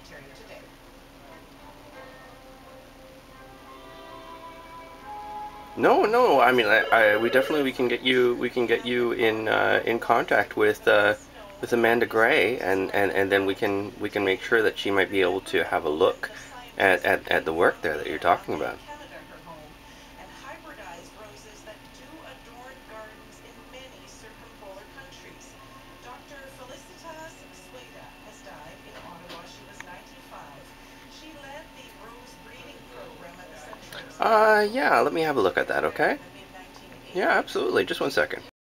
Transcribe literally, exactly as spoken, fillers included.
No, no. I mean, I, I we definitely we can get you we can get you in uh, in contact with uh, with Amanda Gray, and, and, and then we can we can make sure that she might be able to have a look at, at, at the work there that you're talking about. Canada, her home, and hybridized roses that do adorn gardens in many circumpolar countries. Doctor Felicitas Sueda has died in Ottawa. She was ninety-five. She led the rose breeding program at the Central Uh, Botanical yeah. Let me Gardens have a look at that. there Okay. in the mid nineteen Yeah, eighties. absolutely. Just one second.